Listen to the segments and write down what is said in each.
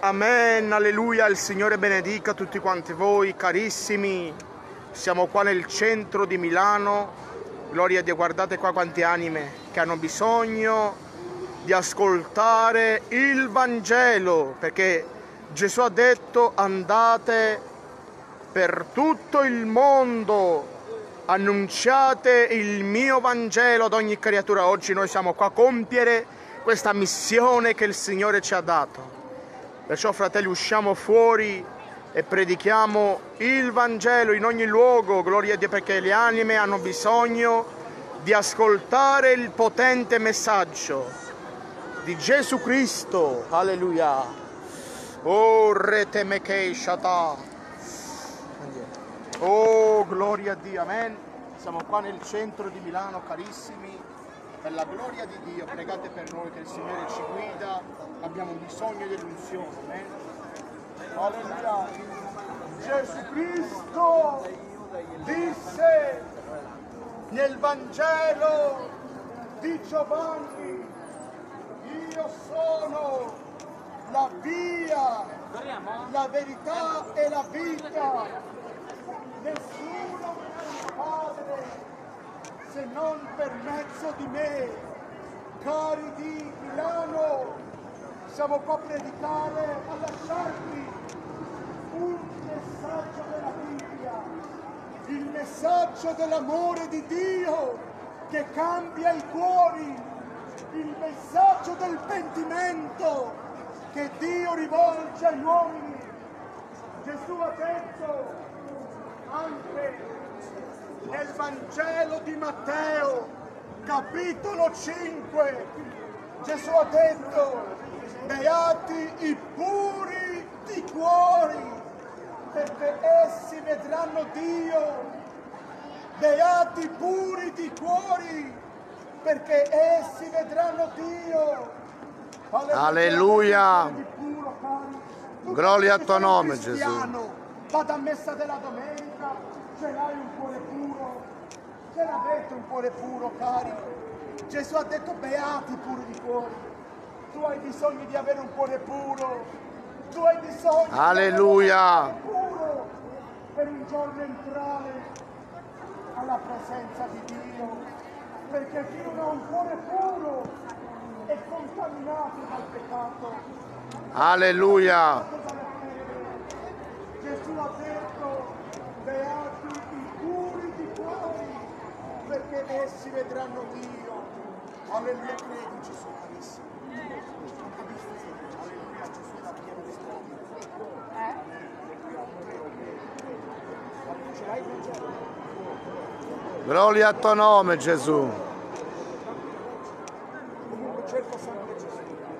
Amen, alleluia, il Signore benedica tutti quanti voi, carissimi. Siamo qua nel centro di Milano, gloria a Dio, guardate qua quante anime che hanno bisogno di ascoltare il Vangelo, perché Gesù ha detto: andate per tutto il mondo, annunciate il mio Vangelo ad ogni creatura. Oggi noi siamo qua a compiere questa missione che il Signore ci ha dato. Perciò, fratelli, usciamo fuori e predichiamo il Vangelo in ogni luogo, gloria a Dio, perché le anime hanno bisogno di ascoltare il potente messaggio di Gesù Cristo. Alleluia. Oh, retemekei shata. Oh, gloria a Dio, amen. Siamo qua nel centro di Milano, carissimi. Per la gloria di Dio, pregate per noi che il Signore ci guida, abbiamo bisogno dell'unzione, amen. Alleluia. Gesù Cristo disse nel Vangelo di Giovanni: io sono la via, la verità e la vita. Nessuno viene al Padre se non per mezzo di me. Cari di Milano, siamo qua a predicare, a lasciarvi un messaggio della Bibbia, il messaggio dell'amore di Dio che cambia i cuori, il messaggio del pentimento che Dio rivolge agli uomini. Gesù ha detto anche nel Vangelo di Matteo, capitolo 5, Gesù ha detto: beati i puri di cuori, perché essi vedranno Dio. Beati i puri di cuori, perché essi vedranno Dio. Alleluia. Gloria al tuo nome, Gesù. Vado a messa della domenica, ce l'hai un cuore puro? Ce l'avete un cuore puro, cari? Gesù ha detto: beati puri di cuore. Tu hai bisogno di avere un cuore puro. Tu hai bisogno di avere un cuore puro per un giorno entrare alla presenza di Dio. Perché chi non ha un cuore puro è contaminato dal peccato. Alleluia. Gesù ha detto: beati i puri di cuore, perché essi vedranno Dio. Alleluia, credi Gesù, carissimo. Alleluia, Gesù è la via dove ce l'hai il Vangelo? Gloria al tuo nome, Gesù. Comunque cerca sempre Gesù.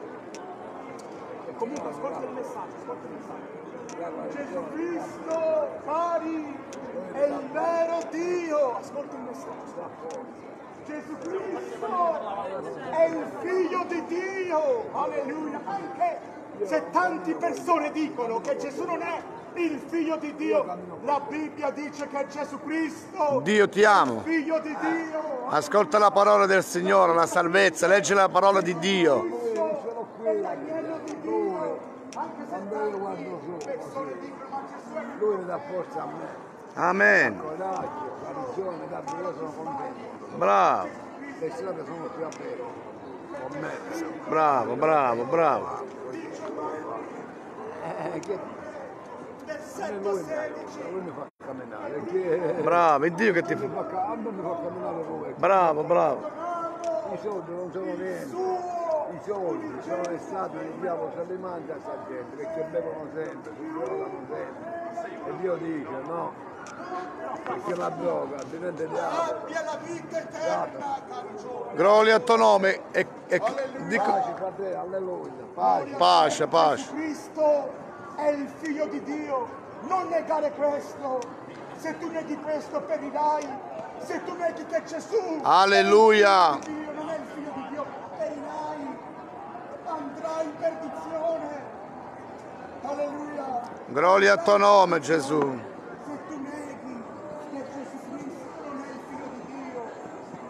E comunque ascolta il messaggio, Gesù Cristo, cari, è il vero Dio. Ascolta il messaggio. Gesù Cristo è il Figlio di Dio. Alleluia. Anche se tante persone dicono che Gesù non è il Figlio di Dio, la Bibbia dice che Gesù Cristo, Dio ti amo. è il Figlio di Dio. Ascolta la parola del Signore, la salvezza, leggi la parola di Dio. È l'agnello di Dio. Anche se Quando io guardo su, persone dicono: ma Gesù è lui mi dà forza a me, Amen. coraggio, guarigione, io sono contento. Bravo, Le strade sono più aperte con me. bravo, bravo, bravo. Che del lui, 7-16. lui mi fa camminare, che Bravo, è Dio che ti a me mi fa camminare come. Bravo, bravo. I soldi non sono niente, i soldi sono le strade, il diavolo se li mangia a sta gente, perché bevono sempre, si drogano sempre. E Dio dice no, perché la droga diventa diavolo. Abbia la vita eterna, cari giovani. Gloria al tuo nome. Dico, Pace, fratello, alleluia, pace. pace, pace. Gesù Cristo è il Figlio di Dio. Non negare questo. Se tu neghi questo perirai. Se tu neghi che Gesù Alleluia. è il Figlio di Dio, non è il Figlio di Dio, perirai. Andrai in perdizione. Alleluia. Gloria al tuo nome, Gesù. Se tu neghi che Gesù Cristo non è il Figlio di Dio,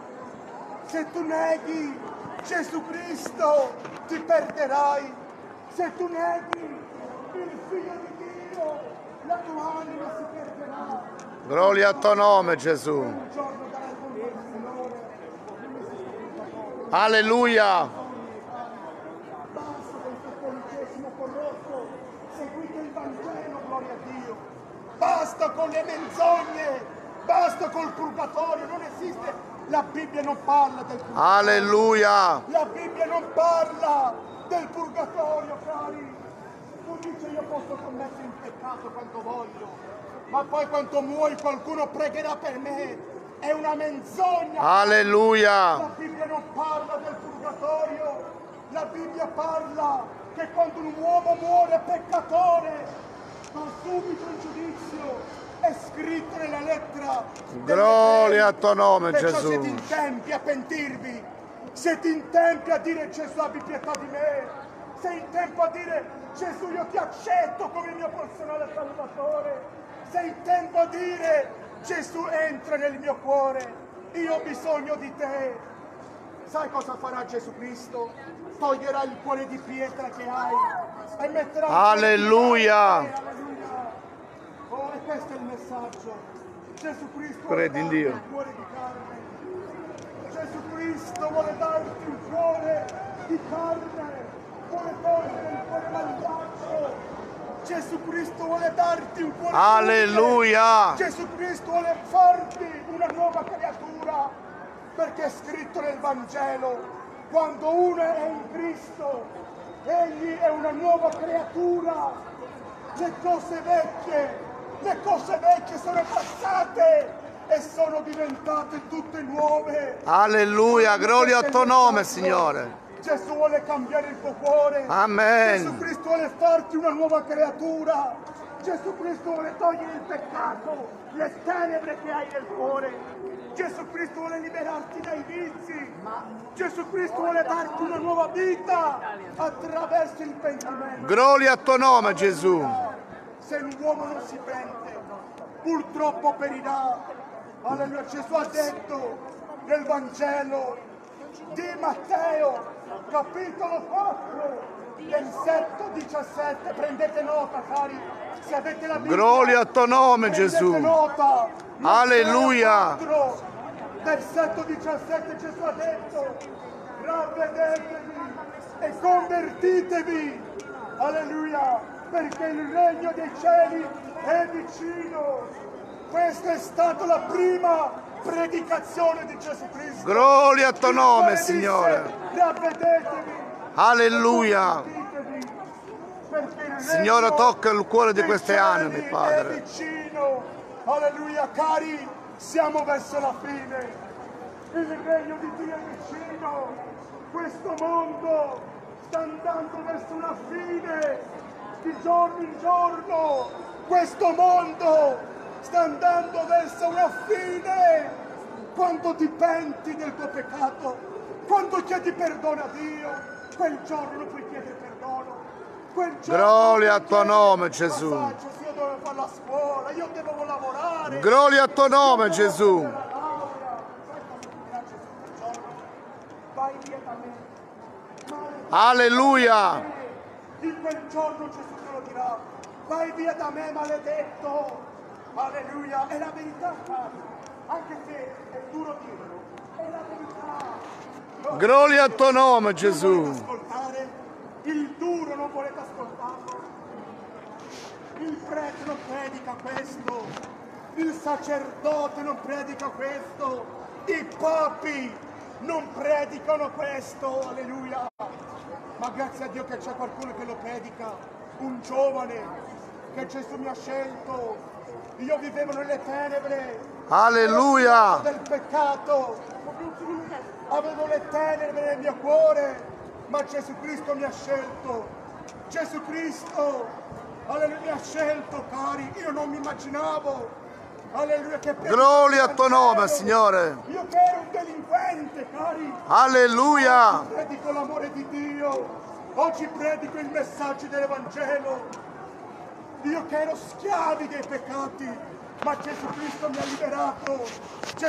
se tu neghi Gesù Cristo, ti perderai. Se tu neghi il Figlio di Dio, la tua anima si perderà. Gloria al tuo nome, Gesù. Un giorno darai conto al Signore. Alleluia. Basta con il cattolicesimo corrotto, seguite il Vangelo, gloria a Dio. Basta con le menzogne, basta col purgatorio, non esiste. La Bibbia non parla del purgatorio. Alleluia. La Bibbia non parla del purgatorio, cari. Tu dici io posso commettere il peccato quanto voglio, ma poi quando muoio qualcuno pregherà per me. È una menzogna. Alleluia. La Bibbia non parla del purgatorio. La Bibbia parla che quando un uomo muore peccatore va subito in giudizio. È scritto nella lettera. Gloria al tuo nome, Perciò Gesù. siete in tempi a pentirvi. Siete in tempi a dire Gesù abbi pietà di me. Sei in tempo a dire Gesù io ti accetto come il mio personale salvatore. Sei in tempo a dire Gesù entra nel mio cuore. Io ho bisogno di te. Sai cosa farà Gesù Cristo? Toglierà il cuore di pietra che hai e metterà Alleluia. Alleluia. Oh, e questo è il messaggio. Gesù Cristo Credi in Dio. il cuore di carne. Gesù Cristo vuole darti un cuore di carne. Vuole togliere il cuore malvagio. Gesù Cristo vuole darti un cuore. Alleluia. Gesù Cristo vuole farti una nuova creatura, perché è scritto nel Vangelo, quando uno è in Cristo, egli è una nuova creatura. Le cose vecchie sono passate e sono diventate tutte nuove. Alleluia. Gloria al tuo nome, Signore. Gesù vuole cambiare il tuo cuore. Amen. Gesù Cristo vuole farti una nuova creatura. Gesù Cristo vuole togliere il peccato, le tenebre che hai nel cuore. Gesù Cristo vuole liberarti dai vizi. Gesù Cristo vuole darti una nuova vita attraverso il pentimento. Gloria al tuo nome, Gesù. Se l'uomo non si pente, purtroppo perirà. Alleluia. Gesù ha detto nel Vangelo di Matteo, capitolo 4, versetto 17, prendete nota, cari, se avete la Bibbia. Gloria al tuo nome, prendete Gesù. nota. Alleluia. Matteo 4, versetto 17, Gesù ha detto, ravvedetevi e convertitevi, alleluia, perché il regno dei cieli è vicino. Questa è stata la prima predicazione di Gesù Cristo. Gloria al tuo nome, Disse, Signore. ravvedetevi, Alleluia. convertitevi, perché il Signore, regno tocca il cuore di dei queste cieli anime, Padre. è vicino. Alleluia, cari, siamo verso la fine. Il regno di Dio è vicino. Questo mondo sta andando verso una fine di giorno in giorno. Questo mondo sta andando verso una fine. Quando ti penti del tuo peccato, quando chiedi perdono a Dio, quel giorno puoi chiedere perdono. Quel giorno Gloria al puoi tuo chiedere, nome, Gesù. "Ma sai, Gesù, io devo fare la scuola, io devo lavorare. Gloria al tuo nome, Gesù. Sai cosa dirà Gesù quel giorno? Vai via da me. Alleluia. In quel giorno Gesù te lo dirà. Vai via da me, maledetto. Alleluia. È la verità, cari. Anche se è duro dirlo. È la verità. Gloria al tuo nome, Non Gesù. volete ascoltare? Il duro non volete ascoltarlo? Il prete non predica questo. Il sacerdote non predica questo. I papi non predicano questo. Alleluia. Ma grazie a Dio che c'è qualcuno che lo predica. Un giovane che Gesù mi ha scelto. Io vivevo nelle tenebre. Alleluia. Del peccato. Avevo le tenebre nel mio cuore. Ma Gesù Cristo mi ha scelto. Gesù Cristo, alleluia, mi ha scelto, cari. Io non mi immaginavo, alleluia, che Gloria al tuo nome, Signore. io che ero un delinquente, cari. Alleluia. Oggi predico l'amore di Dio. Oggi predico il messaggio dell'Evangelo. Io che ero schiavi dei peccati, ma Gesù Cristo mi ha liberato.